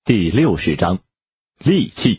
第60章戾气。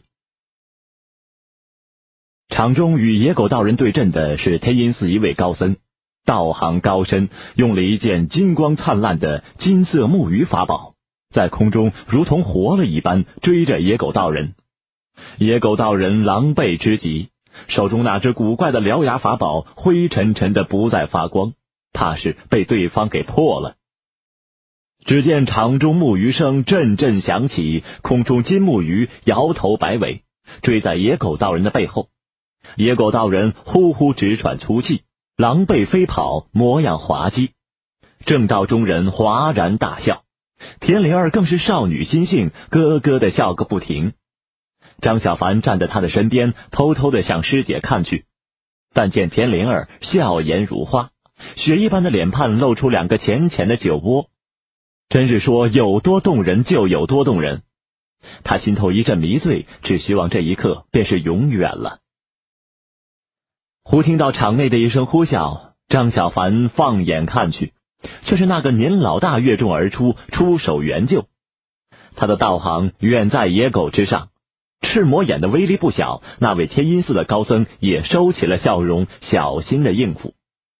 场中与野狗道人对阵的是天音寺一位高僧，道行高深，用了一件金光灿烂的金色木鱼法宝，在空中如同活了一般追着野狗道人。野狗道人狼狈之极，手中那只古怪的獠牙法宝灰沉沉的不再发光，怕是被对方给破了。只见场中木鱼声阵阵响起，空中金木鱼摇头摆尾，追在野狗道人的背后。野狗道人呼呼直喘粗气，狼狈飞跑，模样滑稽。正道中人哗然大笑，田灵儿更是少女心性，咯咯的笑个不停。张小凡站在他的身边，偷偷的向师姐看去，但见田灵儿笑颜如花，雪一般的脸盘露出2个浅浅的酒窝，真是说有多动人就有多动人。他心头一阵迷醉，只希望这一刻便是永远了。忽听到场内的一声呼啸，张小凡放眼看去，却是那个年老大跃众而出，出手援救。他的道行远在野狗之上，赤魔眼的威力不小，那位天音寺的高僧也收起了笑容，小心的应付。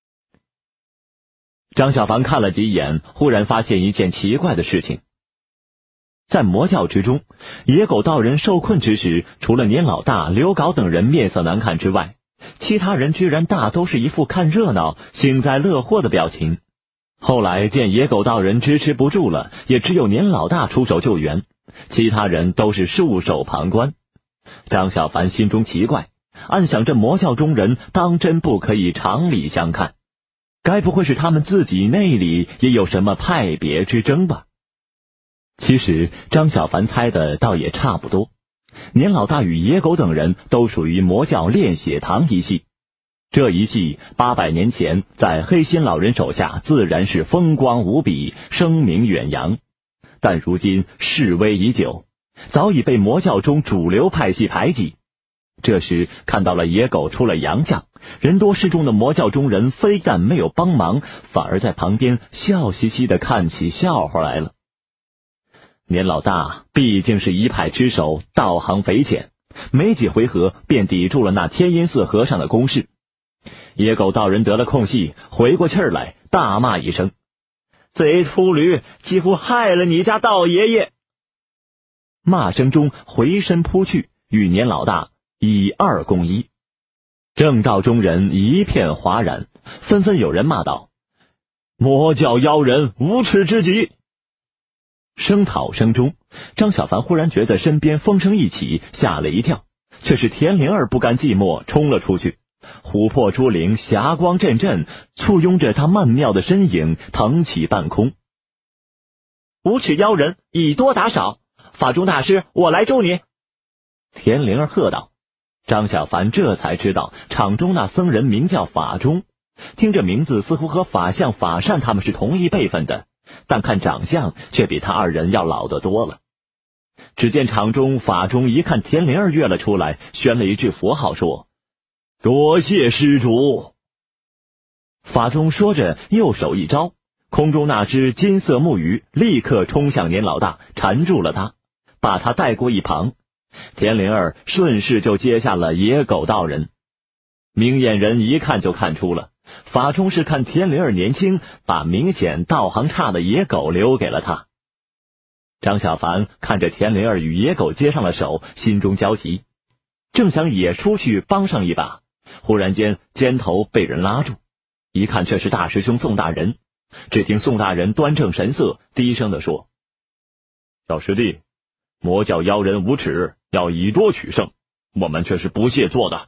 张小凡看了几眼，忽然发现一件奇怪的事情。在魔教之中，野狗道人受困之时，除了年老大、刘镐等人面色难看之外，其他人居然大都是一副看热闹、幸灾乐祸的表情。后来见野狗道人支持不住了，也只有年老大出手救援，其他人都是束手旁观。张小凡心中奇怪，暗想这魔教中人当真不可以常理相看，该不会是他们自己内里也有什么派别之争吧？其实张小凡猜的倒也差不多，年老大与野狗等人都属于魔教炼血堂一系，这一系800年前在黑心老人手下自然是风光无比，声名远扬，但如今式微已久，早已被魔教中主流派系排挤。这时看到了野狗出了洋相，人多势众的魔教中人非但没有帮忙，反而在旁边笑嘻嘻的看起笑话来了。年老大毕竟是一派之首，道行匪浅，没几回合便抵住了那天音寺和尚的攻势。野狗道人得了空隙，回过气儿来，大骂一声：“贼秃驴，几乎害了你家道爷爷！”骂声中回身扑去，与年老大以2攻1。正道中人一片哗然，纷纷有人骂道：“魔教妖人无耻之极！”声讨声中，张小凡忽然觉得身边风声一起，吓了一跳，却是田灵儿不甘寂寞，冲了出去。琥珀珠翎霞光阵阵，簇拥着他曼妙的身影腾起半空。无耻妖人，以多打少，法中大师，我来助你！田灵儿喝道。张小凡这才知道场中那僧人名叫法中，听这名字似乎和法相、法善他们是同一辈分的，但看长相却比他2人要老得多了。只见场中法中一看田灵儿跃了出来，宣了一句佛号说：“多谢施主。”法中说着右手一招，空中那只金色木鱼立刻冲向年老大，缠住了他，把他带过一旁。田灵儿顺势就接下了野狗道人。明眼人一看就看出了，法中是看田灵儿年轻，把明显道行差的野狗留给了他。张小凡看着田灵儿与野狗接上了手，心中焦急，正想也出去帮上一把，忽然间肩头被人拉住，一看却是大师兄宋大人。只听宋大人端正神色，低声地说：“小师弟，魔教妖人无耻，要以多取胜，我们却是不屑做的。”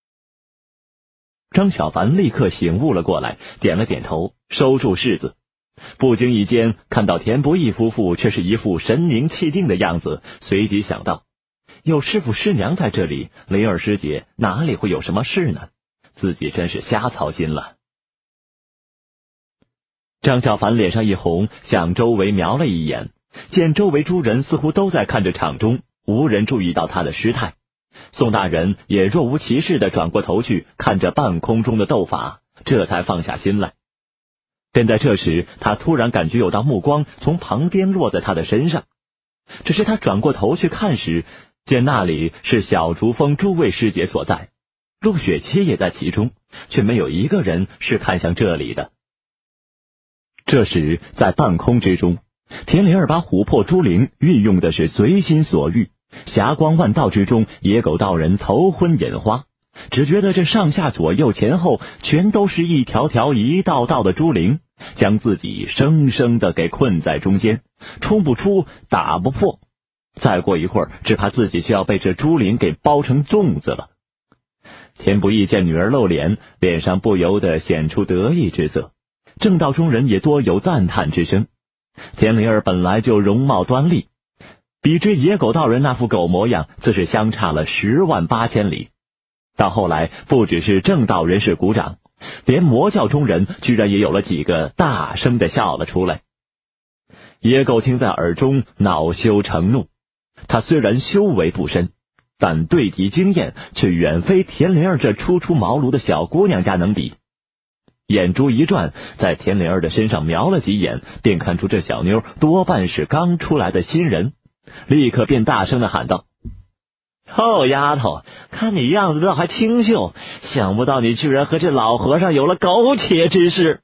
张小凡立刻醒悟了过来，点了点头，收住柿子。不经意间看到田不易夫妇却是一副神凝气定的样子，随即想到，有师父师娘在这里，灵儿师姐哪里会有什么事呢？自己真是瞎操心了。张小凡脸上一红，向周围瞄了一眼，见周围诸人似乎都在看着场中，无人注意到他的失态。宋大人也若无其事地转过头去看着半空中的斗法，这才放下心来。正在这时，他突然感觉有道目光从旁边落在他的身上， 只是他转过头去看时，见那里是小竹峰诸位师姐所在，陆雪琪也在其中，却没有一个人是看向这里的。这时在半空之中，田灵儿把琥珀珠灵运用的是随心所欲，霞光万道之中，野狗道人头昏眼花，只觉得这上下左右前后全都是一条条一道道的珠灵，将自己生生的给困在中间，冲不出打不破，再过一会儿只怕自己就要被这珠灵给包成粽子了。田不易见女儿露脸，脸上不由得显出得意之色，正道中人也多有赞叹之声。田灵儿本来就容貌端丽，比之野狗道人那副狗模样，自是相差了108000里。到后来，不只是正道人士鼓掌，连魔教中人居然也有了几个大声的笑了出来。野狗听在耳中，恼羞成怒。他虽然修为不深，但对敌经验却远非田灵儿这初出茅庐的小姑娘家能比。眼珠一转，在田灵儿的身上瞄了几眼，便看出这小妞多半是刚出来的新人，立刻便大声的喊道：臭丫头，看你样子倒还清秀，想不到你居然和这老和尚有了苟且之事。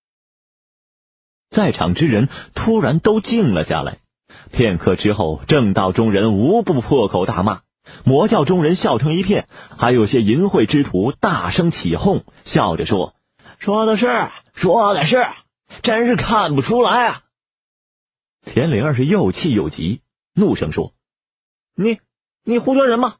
在场之人突然都静了下来，片刻之后，正道中人无不破口大骂，魔教中人笑成一片，还有些淫秽之徒大声起哄，笑着说：说的是，真是看不出来啊！田灵儿是又气又急，怒声说：你胡说什么？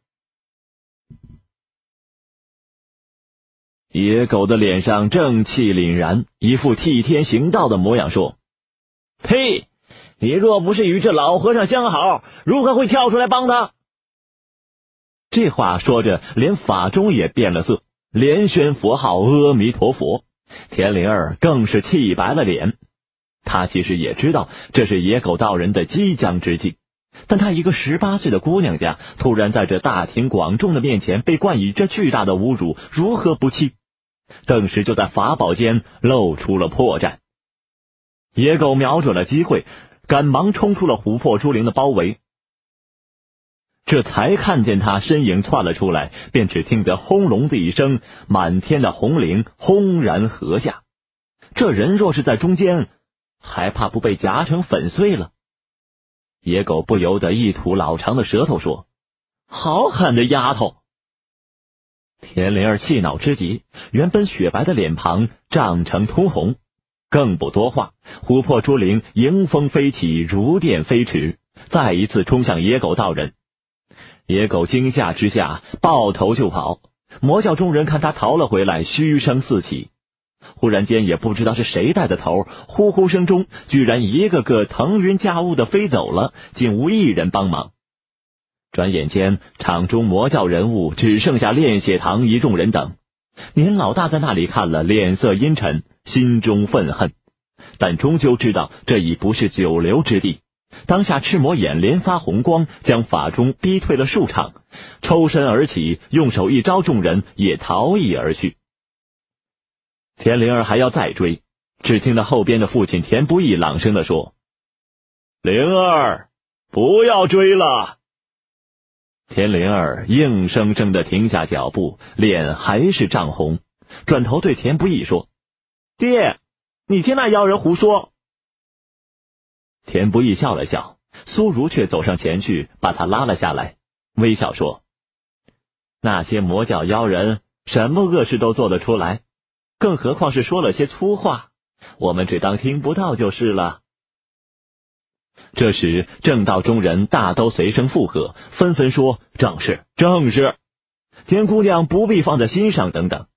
野狗的脸上正气凛然，一副替天行道的模样，说：呸！你若不是与这老和尚相好，如何会跳出来帮他？这话说着，连法中也变了色，连宣佛号阿弥陀佛。田灵儿更是气白了脸。他其实也知道这是野狗道人的激将之计，但他一个18岁的姑娘家，突然在这大庭广众的面前被冠以这巨大的侮辱，如何不气？顿时就在法宝间露出了破绽。野狗瞄准了机会，赶忙冲出了琥珀珠灵的包围。这才看见他身影窜了出来，便只听得轰隆的一声，满天的红绫轰然合下。这人若是在中间，还怕不被夹成粉碎了？野狗不由得一吐老长的舌头说：好狠的丫头！田灵儿气恼之极，原本雪白的脸庞涨成通红，更不多话，琥珀珠灵迎风飞起，如电飞驰，再一次冲向野狗道人。野狗惊吓之下抱头就跑，魔教中人看他逃了回来，嘘声四起。忽然间也不知道是谁带的头，呼呼声中居然一个个腾云驾雾的飞走了，竟无一人帮忙。转眼间场中魔教人物只剩下炼血堂一众人等。年老大在那里看了，脸色阴沉，心中愤恨，但终究知道这已不是久留之地。当下赤魔眼连发红光，将法中逼退了数场，抽身而起，用手一招，众人也逃逸而去。田灵儿还要再追，只听到后边的父亲田不易朗声地说：灵儿，不要追了。田灵儿硬生生地停下脚步，脸还是涨红，转头对田不易说：爹，你听那妖人胡说。田不易笑了笑，苏如却走上前去把他拉了下来，微笑说：那些魔教妖人什么恶事都做得出来，更何况是说了些粗话，我们只当听不到就是了。这时正道中人大都随声附和，纷纷说：正是，田姑娘不必放在心上等等。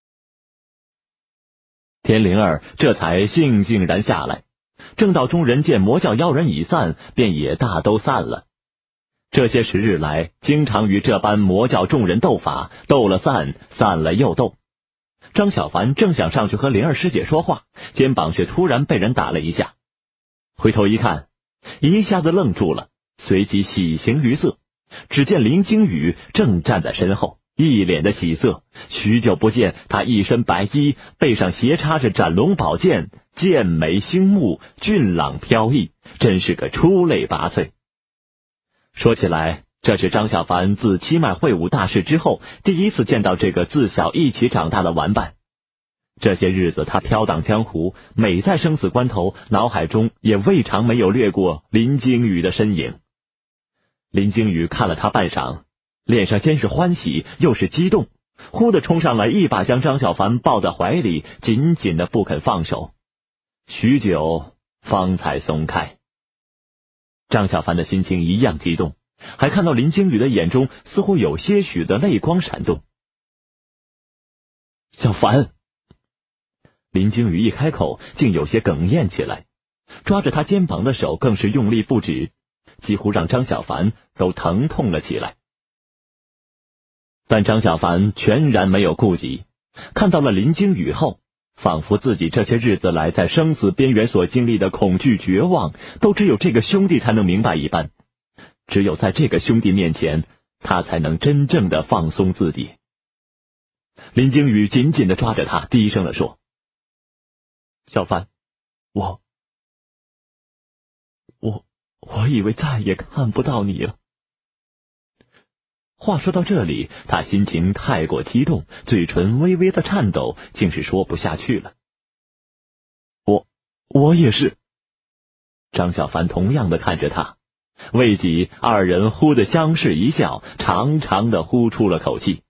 田灵儿这才悻悻然下来。正道中人见魔教妖人已散，便也大都散了。这些时日来，经常与这般魔教众人斗法，斗了散，散了又斗。张小凡正想上去和灵儿师姐说话，肩膀却突然被人打了一下，回头一看，一下子愣住了，随即喜形于色。只见林惊羽正站在身后，一脸的喜色。许久不见，他一身白衣，背上斜插着斩龙宝剑，剑眉星目，俊朗飘逸，真是个出类拔萃。 说起来，这是张小凡自七脉会武大事之后第一次见到这个自小一起长大的玩伴。这些日子他飘荡江湖，每在生死关头，脑海中也未尝没有掠过林惊羽的身影。林惊羽看了他半晌，脸上先是欢喜又是激动，忽地冲上来，一把将张小凡抱在怀里，紧紧的不肯放手，许久方才松开。张小凡的心情一样激动，还看到林惊羽的眼中似乎有些许的泪光闪动。小凡，林惊羽一开口竟有些哽咽起来，抓着他肩膀的手更是用力不止，几乎让张小凡都疼痛了起来。但张小凡全然没有顾及，看到了林惊羽后，仿佛自己这些日子来在生死边缘所经历的恐惧绝望，都只有这个兄弟才能明白一般。只有在这个兄弟面前，他才能真正的放松自己。林惊羽紧紧的抓着他，低声的说：小凡，我以为再也看不到你了。话说到这里，他心情太过激动，嘴唇微微的颤抖，竟是说不下去了。我也是。张小凡同样的看着他，未几，二人忽地相视一笑，长长的呼出了口气。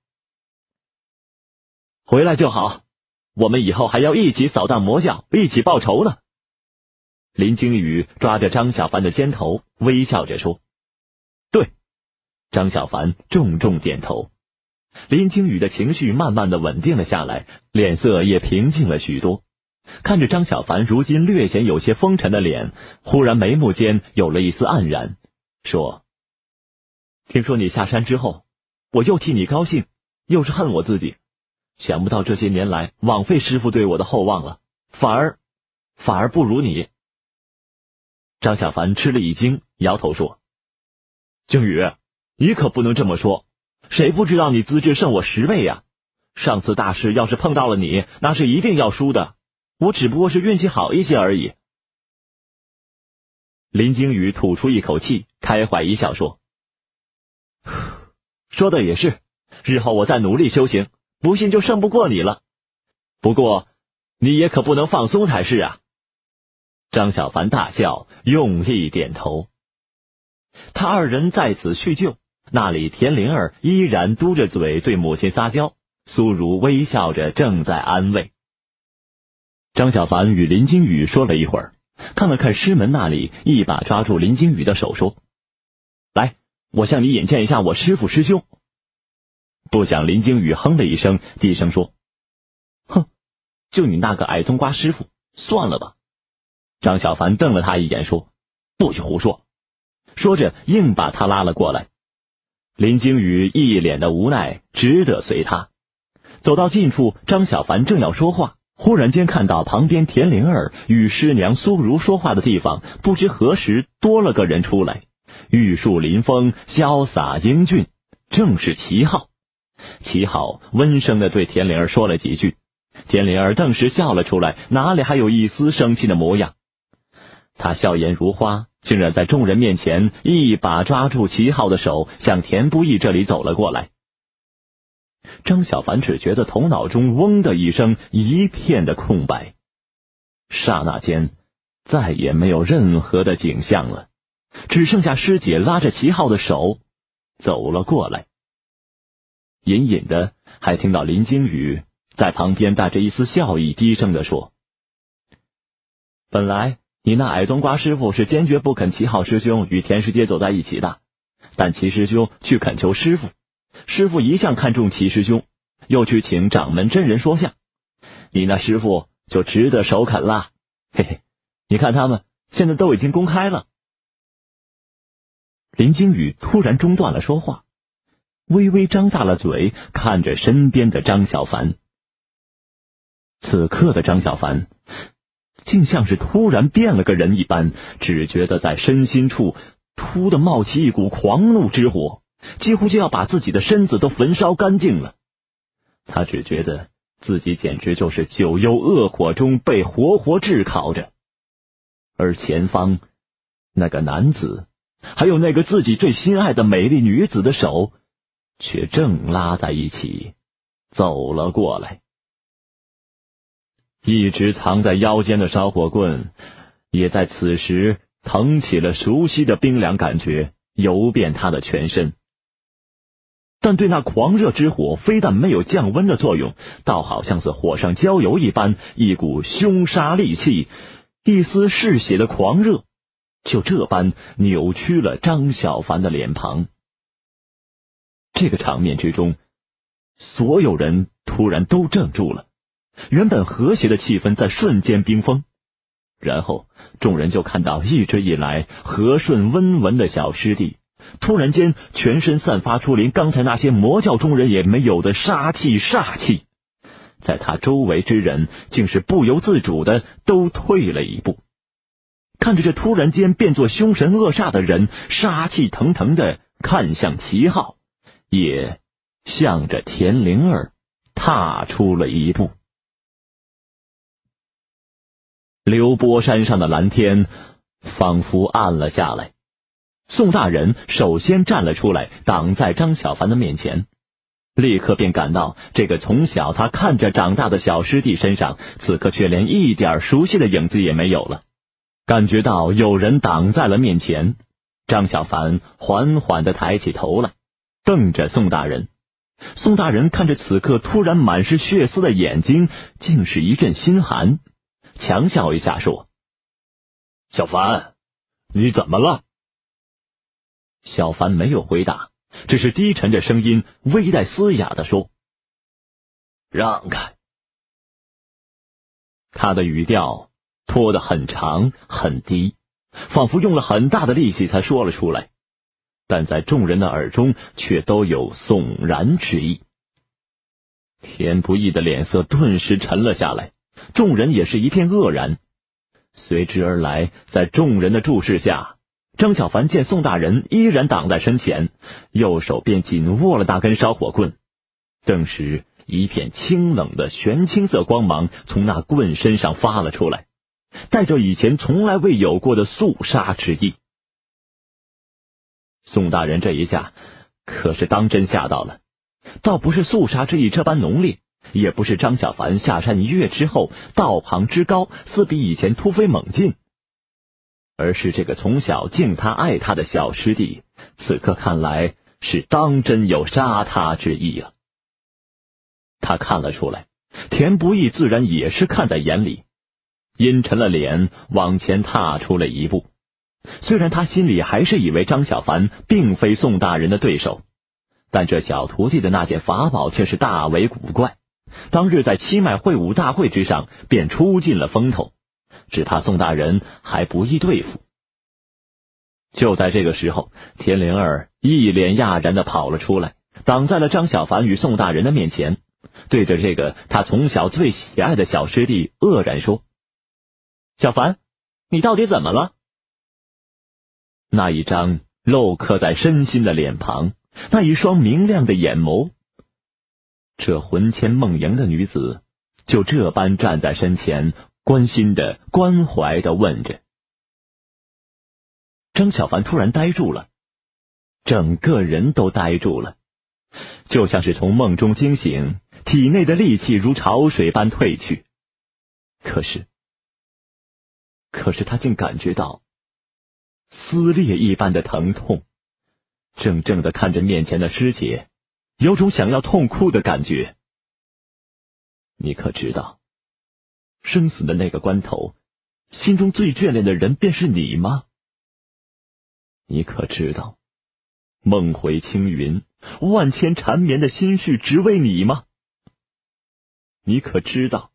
回来就好，我们以后还要一起扫荡魔教，一起报仇呢。林惊羽抓着张小凡的肩头，微笑着说：对。张小凡重重点头。林惊羽的情绪慢慢的稳定了下来，脸色也平静了许多。看着张小凡如今略显有些风尘的脸，忽然眉目间有了一丝黯然，说：听说你下山之后，我又替你高兴，又是恨我自己。想不到这些年来枉费师父对我的厚望了，反而不如你。张小凡吃了一惊，摇头说：惊羽，你可不能这么说，谁不知道你资质胜我10倍呀？上次大事要是碰到了你，那是一定要输的，我只不过是运气好一些而已。林惊羽吐出一口气，开怀一笑说：说的也是，日后我再努力修行，不信就胜不过你了。不过你也可不能放松才是啊。张小凡大笑，用力点头。他二人在此叙旧，那里田灵儿依然嘟着嘴对母亲撒娇，苏如微笑着正在安慰。张小凡与林惊羽说了一会儿，看了看师门那里，一把抓住林惊羽的手说：来，我向你引荐一下我师父师兄。不想林惊羽哼了一声，低声说：哼，就你那个矮冬瓜师傅，算了吧。张小凡瞪了他一眼说：不许胡说。说着硬把他拉了过来。林惊羽一脸的无奈，只得随他走到近处。张小凡正要说话，忽然间看到旁边田灵儿与师娘苏如说话的地方，不知何时多了个人出来，玉树临风，潇洒英俊，正是齐浩。齐浩温声的对田灵儿说了几句，田灵儿顿时笑了出来，哪里还有一丝生气的模样。他笑颜如花，竟然在众人面前一把抓住齐浩的手，向田不易这里走了过来。张小凡只觉得头脑中嗡的一声，一片的空白，刹那间再也没有任何的景象了，只剩下师姐拉着齐浩的手走了过来。隐隐的还听到林惊羽在旁边带着一丝笑意，低声的说：本来你那矮冬瓜师傅是坚决不肯齐浩师兄与田师姐走在一起的，但齐师兄去恳求师傅，师傅一向看重齐师兄，又去请掌门真人说相，你那师傅就值得首肯啦。嘿嘿，你看他们现在都已经公开了。林惊羽突然中断了说话，微微张大了嘴，看着身边的张小凡。此刻的张小凡竟像是突然变了个人一般，只觉得在身心处突地冒起一股狂怒之火，几乎就要把自己的身子都焚烧干净了。他只觉得自己简直就是九幽恶火中被活活炙烤着，而前方那个男子还有那个自己最心爱的美丽女子的手，却正拉在一起走了过来。一直藏在腰间的烧火棍也在此时腾起了熟悉的冰凉感觉，游遍他的全身。但对那狂热之火非但没有降温的作用，倒好像是火上浇油一般，一股凶杀戾气，一丝嗜血的狂热，就这般扭曲了张小凡的脸庞。这个场面之中，所有人突然都怔住了，原本和谐的气氛在瞬间冰封。然后众人就看到一直以来和顺温文的小师弟，突然间全身散发出连刚才那些魔教中人也没有的杀气煞气，在他周围之人竟是不由自主的都退了一步，看着这突然间变作凶神恶煞的人，杀气腾腾的看向齐浩，也向着田灵儿踏出了一步。流波山上的蓝天仿佛暗了下来，宋大人首先站了出来，挡在张小凡的面前，立刻便感到这个从小他看着长大的小师弟身上，此刻却连一点熟悉的影子也没有了。感觉到有人挡在了面前，张小凡缓缓地抬起头来，瞪着宋大人。宋大人看着此刻突然满是血丝的眼睛，竟是一阵心寒，强笑一下说：“小凡，你怎么了？”小凡没有回答，只是低沉着声音，微带嘶哑地说：“让开。”他的语调拖得很长很低，仿佛用了很大的力气才说了出来，但在众人的耳中却都有悚然之意。田不易的脸色顿时沉了下来，众人也是一片愕然。随之而来，在众人的注视下，张小凡见宋大人依然挡在身前，右手便紧握了那根烧火棍。顿时一片清冷的玄青色光芒从那棍身上发了出来，带着以前从来未有过的肃杀之意。宋大人这一下可是当真吓到了，倒不是肃杀之意这般浓烈，也不是张小凡下山一跃之后道行之高，似比以前突飞猛进，而是这个从小敬他爱他的小师弟，此刻看来是当真有杀他之意啊。他看了出来，田不易自然也是看在眼里，阴沉了脸往前踏出了一步。虽然他心里还是以为张小凡并非宋大人的对手，但这小徒弟的那件法宝却是大为古怪，当日在七脉会武大会之上便出尽了风头，只怕宋大人还不易对付。就在这个时候，田灵儿一脸讶然地跑了出来，挡在了张小凡与宋大人的面前，对着这个他从小最喜爱的小师弟愕然说：“小凡，你到底怎么了？”那一张镂刻在身心的脸庞，那一双明亮的眼眸，这魂牵梦萦的女子就这般站在身前，关心的关怀的问着。张小凡突然呆住了，整个人都呆住了，就像是从梦中惊醒，体内的戾气如潮水般退去。可是他竟感觉到撕裂一般的疼痛，怔怔地看着面前的师姐，有种想要痛哭的感觉。你可知道，生死的那个关头，心中最眷恋的人便是你吗？你可知道，梦回青云，万千缠绵的心绪只为你吗？你可知道？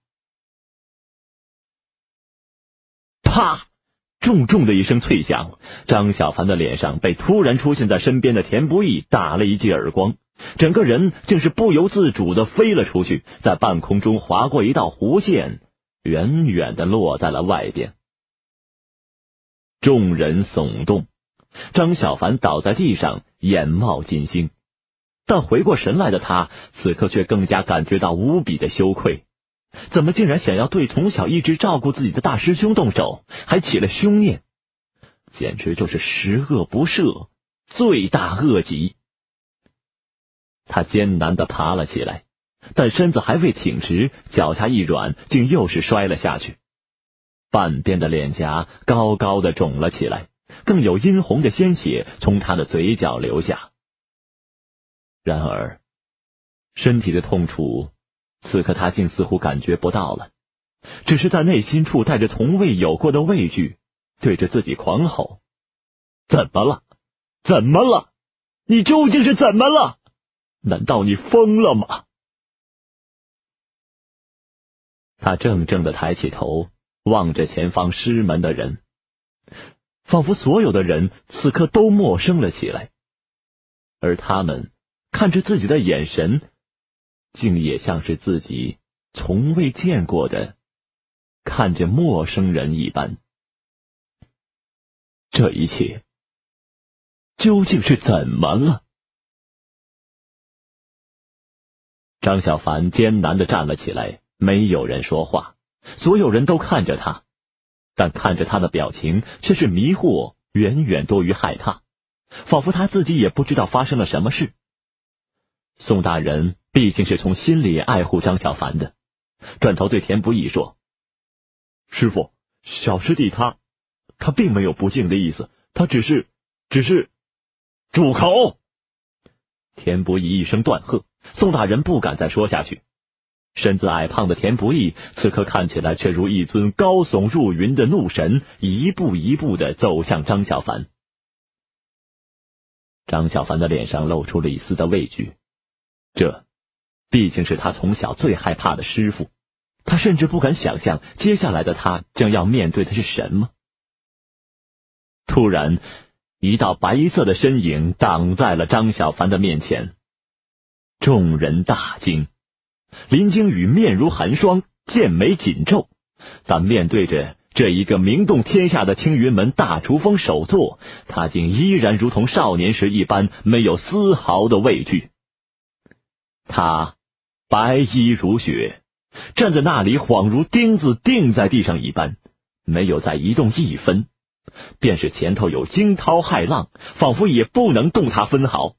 啪！重重的一声脆响，张小凡的脸上被突然出现在身边的田不易打了一记耳光，整个人竟是不由自主的飞了出去，在半空中划过一道弧线，远远的落在了外边。众人耸动，张小凡倒在地上，眼冒金星。但回过神来的他，此刻却更加感觉到无比的羞愧。怎么竟然想要对从小一直照顾自己的大师兄动手，还起了凶念？ 简直就是十恶不赦，罪大恶极。他艰难地爬了起来，但身子还未挺直，脚下一软，竟又是摔了下去。半边的脸颊高高的肿了起来，更有殷红的鲜血从他的嘴角流下。然而身体的痛楚此刻他竟似乎感觉不到了，只是在内心处带着从未有过的畏惧，对着自己狂吼：怎么了？怎么了？你究竟是怎么了？难道你疯了吗？他怔怔地抬起头，望着前方师门的人，仿佛所有的人此刻都陌生了起来，而他们看着自己的眼神，竟也像是自己从未见过的看着陌生人一般。这一切究竟是怎么了？张小凡艰难地站了起来，没有人说话，所有人都看着他，但看着他的表情却是迷惑远远多于害怕，仿佛他自己也不知道发生了什么事。宋大人毕竟是从心里爱护张小凡的，转头对田不易说：师傅，小师弟他并没有不敬的意思，他只是住口！田不易一声断喝，宋大人不敢再说下去。身子矮胖的田不易此刻看起来却如一尊高耸入云的怒神，一步一步地走向张小凡。张小凡的脸上露出了一丝的畏惧，这毕竟是他从小最害怕的师傅，他甚至不敢想象接下来的他将要面对的是什么。突然，一道白色的身影挡在了张小凡的面前，众人大惊。林惊羽面如寒霜，剑眉紧皱，但面对着这一个名动天下的青云门大厨锋首座，他竟依然如同少年时一般，没有丝毫的畏惧。他白衣如雪，站在那里恍如钉子钉在地上一般，没有再移动一分，便是前头有惊涛骇浪，仿佛也不能动他分毫。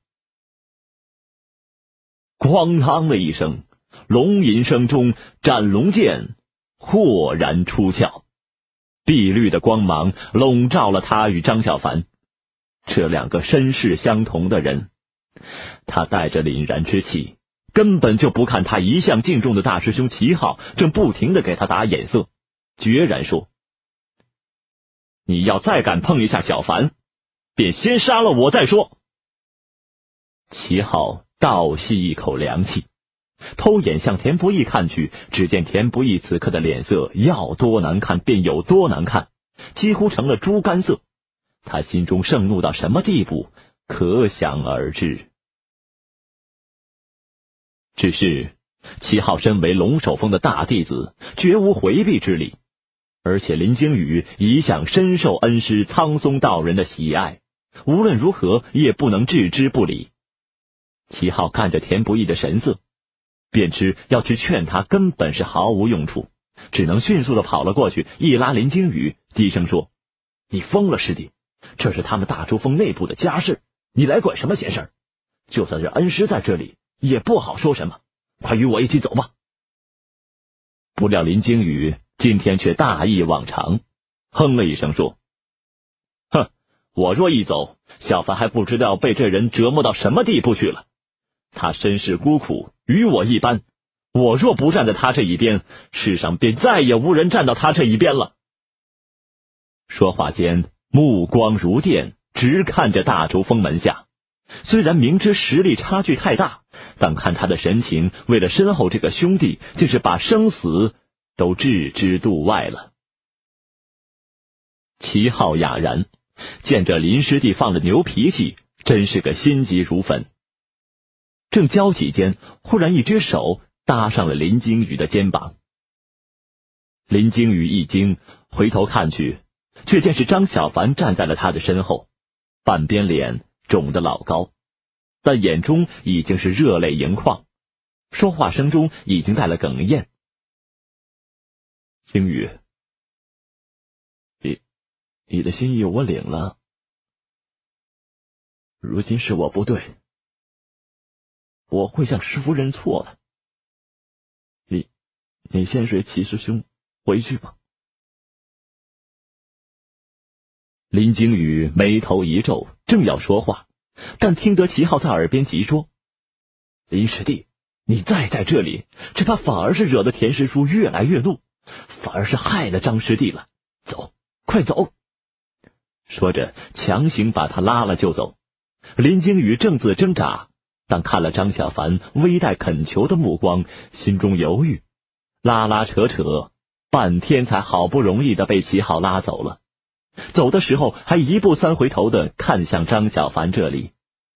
哐啷的一声，龙吟声中，斩龙剑豁然出鞘，碧绿的光芒笼罩了他与张小凡这两个身世相同的人。他带着凛然之气，根本就不看他一向敬重的大师兄齐昊正不停地给他打眼色，决然说：你要再敢碰一下小凡，便先杀了我再说。齐昊倒吸一口凉气，偷眼向田不易看去，只见田不易此刻的脸色要多难看便有多难看，几乎成了猪肝色。他心中盛怒到什么地步，可想而知。只是齐昊身为龙首峰的大弟子，绝无回避之理，而且林惊羽一向深受恩师苍松道人的喜爱，无论如何也不能置之不理。齐昊看着田不易的神色，便知要去劝他根本是毫无用处，只能迅速地跑了过去，一拉林惊羽，低声说：你疯了师弟，这是他们大珠峰内部的家事，你来管什么闲事？就算是恩师在这里也不好说什么，快与我一起走吧。不料林惊羽今天却大义忘常，哼了一声说：哼，我若一走，小凡还不知道被这人折磨到什么地步去了。他身世孤苦，与我一般，我若不站在他这一边，世上便再也无人站到他这一边了。说话间，目光如电，直看着大竹峰门下。虽然明知实力差距太大，但看他的神情，为了身后这个兄弟，竟是把生死都置之度外了。齐昊哑然，见着林师弟放了牛脾气，真是个心急如焚。正交集间，忽然一只手搭上了林惊羽的肩膀。林惊羽一惊，回头看去，却见是张小凡站在了他的身后，半边脸肿得老高，但眼中已经是热泪盈眶，说话声中已经带了哽咽。惊羽， 你的心意我领了，如今是我不对，我会向师父认错的。你先随齐师兄回去吧。林惊羽眉头一皱，正要说话，但听得齐浩在耳边急说：“林师弟，你再在这里，只怕反而是惹得田师叔越来越怒，反而是害了张师弟了。走，快走！”说着，强行把他拉了就走。林惊羽正自挣扎，但看了张小凡微带恳求的目光，心中犹豫，拉拉扯扯，半天才好不容易的被齐浩拉走了。走的时候还一步三回头的看向张小凡这里。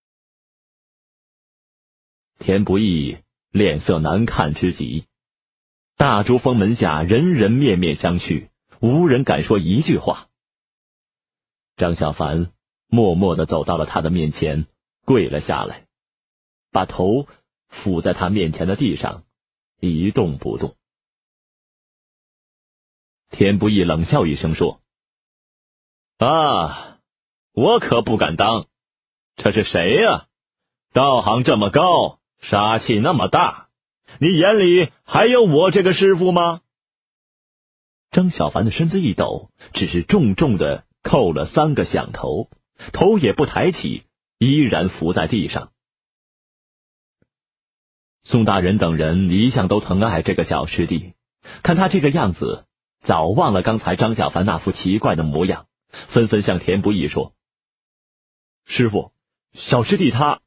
田不易脸色难看之极，大竹峰门下人人面面相觑，无人敢说一句话。张小凡默默的走到了他的面前，跪了下来，把头伏在他面前的地上，一动不动。田不易冷笑一声说：“啊，我可不敢当，这是谁呀？道行这么高，杀气那么大，你眼里还有我这个师傅吗？”张小凡的身子一抖，只是重重的扣了3个响头，头也不抬起，依然伏在地上。宋大人等人一向都疼爱这个小师弟，看他这个样子，早忘了刚才张小凡那副奇怪的模样，纷纷向田不易说：“师傅，小师弟他……”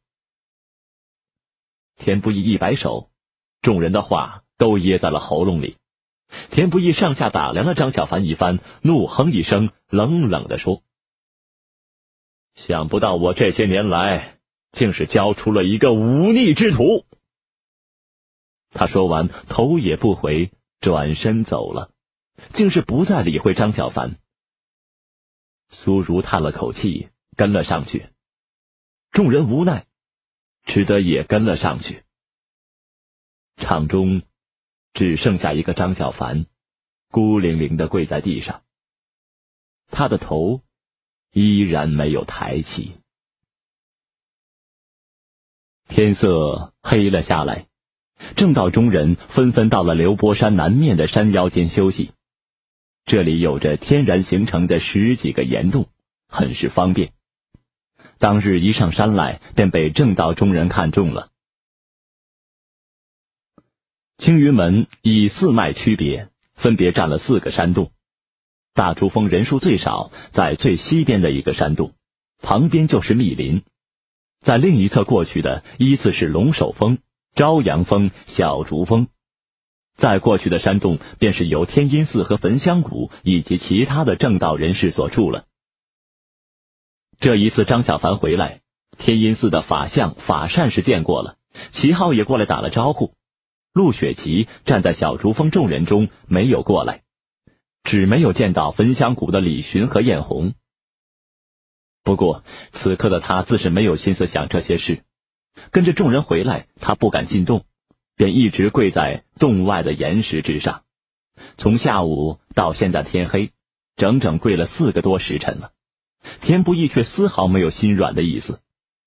田不易一摆手，众人的话都噎在了喉咙里。田不易上下打量了张小凡一番，怒哼一声，冷冷地说：“想不到我这些年来竟是教出了一个忤逆之徒。”他说完，头也不回，转身走了，竟是不再理会张小凡。苏如叹了口气，跟了上去。众人无奈，只得也跟了上去。场中只剩下一个张小凡，孤零零的跪在地上，他的头依然没有抬起。天色黑了下来，正道中人纷纷到了流波山南面的山腰间休息。这里有着天然形成的10几个岩洞，很是方便。当日一上山来，便被正道中人看中了。青云门以4脉区别，分别占了4个山洞。大珠峰人数最少，在最西边的一个山洞，旁边就是密林。在另一侧过去的依次是龙首峰、朝阳峰、小竹峰。再过去的山洞便是由天音寺和焚香谷以及其他的正道人士所住了。这一次张小凡回来，天音寺的法相、法善是见过了，齐浩也过来打了招呼。陆雪琪站在小竹峰众人中没有过来，只没有见到焚香谷的李寻和艳红。不过此刻的他自是没有心思想这些事，跟着众人回来，他不敢进洞，便一直跪在洞外的岩石之上，从下午到现在天黑，整整跪了4个多时辰了。田不易却丝毫没有心软的意思。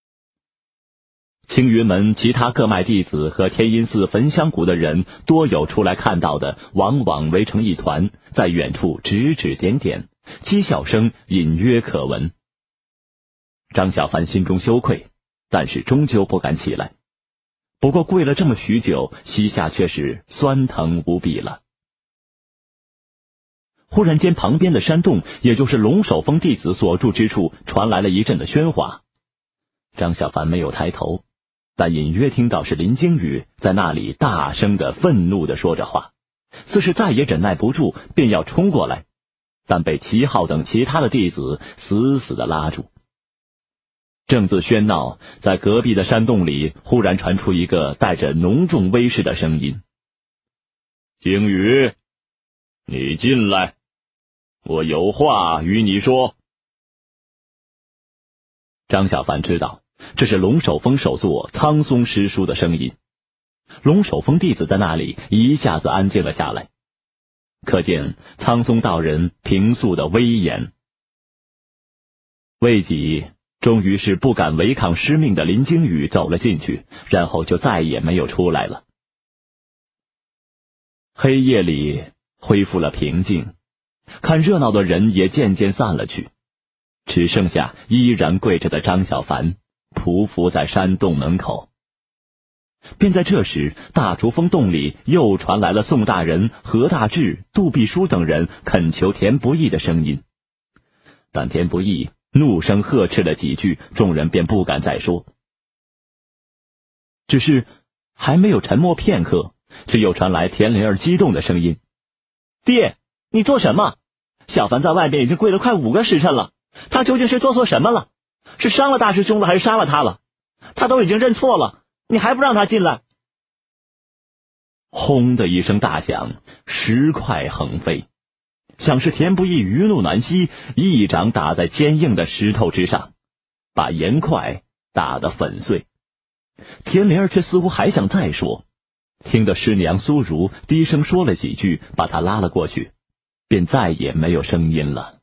青云门其他各脉弟子和天音寺焚香谷的人多有出来看到的，往往围成一团，在远处指指点点，讥笑声隐约可闻。张小凡心中羞愧，但是终究不敢起来。不过跪了这么许久，膝下却是酸疼无比了。忽然间，旁边的山洞，也就是龙首峰弟子所住之处，传来了一阵的喧哗。张小凡没有抬头，但隐约听到是林惊羽在那里大声的愤怒的说着话，似是再也忍耐不住，便要冲过来，但被齐浩等其他的弟子死死的拉住。正自喧闹，在隔壁的山洞里忽然传出一个带着浓重威势的声音：“惊羽，你进来，我有话与你说。”张小凡知道这是龙首峰首座苍松师叔的声音。龙首峰弟子在那里一下子安静了下来，可见苍松道人平素的威严。 未几，终于是不敢违抗师命的林惊羽走了进去，然后就再也没有出来了。黑夜里恢复了平静，看热闹的人也渐渐散了去，只剩下依然跪着的张小凡匍匐在山洞门口。便在这时，大竹峰洞里又传来了宋大人、何大志、杜必书等人恳求田不易的声音，但田不易怒声呵斥了几句，众人便不敢再说。只是还没有沉默片刻，却又传来田灵儿激动的声音：“爹，你做什么？小凡在外边已经跪了快5个时辰了，他究竟是做错什么了？是伤了大师兄了，还是杀了他了？他都已经认错了，你还不让他进来？”轰的一声大响，石块横飞，想是田不易余怒难息，一掌打在坚硬的石头之上，把岩块打得粉碎。田灵儿却似乎还想再说，听得师娘苏如低声说了几句，把他拉了过去，便再也没有声音了。